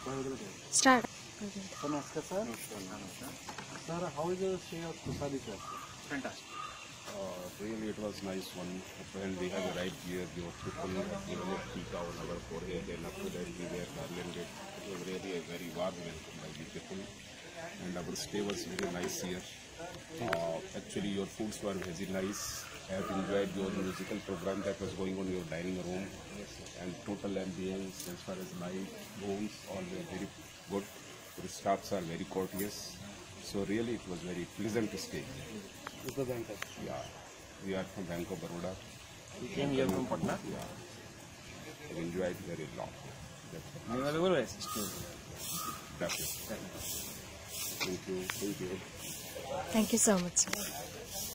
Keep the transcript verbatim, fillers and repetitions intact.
Start. Sir, namaskar, sir. Sir, how is the stay of Toshali, sir? Fantastic. Uh, really, it was nice one. When we had arrived here, the people had given a tika on our forehead, and after that we were garlanded. It was really a very warm welcome by the people, and our stay was very nice here. Uh, actually, your foods were very nice. I have enjoyed your musical program that was going on in your dining room, and total ambience as far as night rooms, all were very good. The staffs are very courteous, so really it was very pleasant to stay. Is the bank? Yeah, we are from Bank of Baroda. You came here from Patna? Yeah, I enjoyed very long. That's You are the one assistant. That's it. Thank you. Thank you. Thank you so much, sir.